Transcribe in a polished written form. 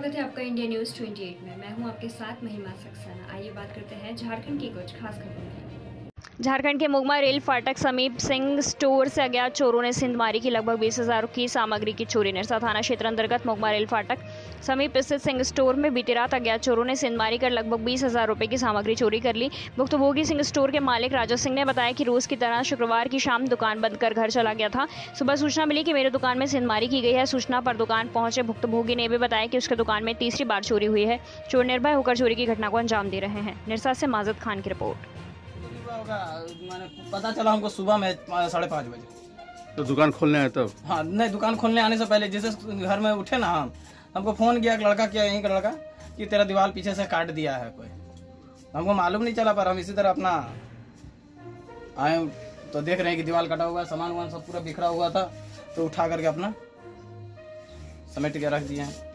स्वागत है आपका इंडिया न्यूज़ 28 में। मैं हूं आपके साथ महिमा सक्सेना। आइए बात करते हैं झारखंड की कुछ खास खबरों की। झारखंड के मुगमा रेल फाटक समीप सिंह स्टोर से अज्ञात चोरों ने सेंधमारी की लगभग 20,000 की सामग्री की चोरी। निरसा थाना क्षेत्र अंतर्गत मुगमा रेल फाटक समीप स्थित सिंह स्टोर में बीती रात अज्ञात चोरों ने सेंधमारी कर लगभग 20,000 रुपए की सामग्री चोरी कर ली। भुक्तभोगी सिंह स्टोर के मालिक राजा सिंह ने बताया कि रोज की तरह शुक्रवार की शाम दुकान बंद कर घर चला गया था। सुबह सूचना मिली कि मेरे दुकान में सेंधमारी की गई है। सूचना पर दुकान पहुंचे भुक्तभोगी ने भी बताया कि उसके दुकान में तीसरी बार चोरी हुई है। चोर निर्भय होकर चोरी की घटना को अंजाम दे रहे हैं। निरसा से माजिद खान की रिपोर्ट। मैंने पता चला हमको सुबह में 5:30 बजे। तो दुकान खोलने आए तब? हाँ नहीं, दुकान खोलने आने से पहले जैसे घर में उठे ना हमको फोन किया एक लड़का, किया यहीं का लड़का, कि तेरा दीवार पीछे से काट दिया है कोई। हमको मालूम नहीं चला, पर हम इसी तरह अपना आए तो देख रहे हैं कि दीवार कटा हुआ है, सामान वामान सब पूरा बिखरा हुआ था, तो उठा करके अपना समेट के रख दिए हैं।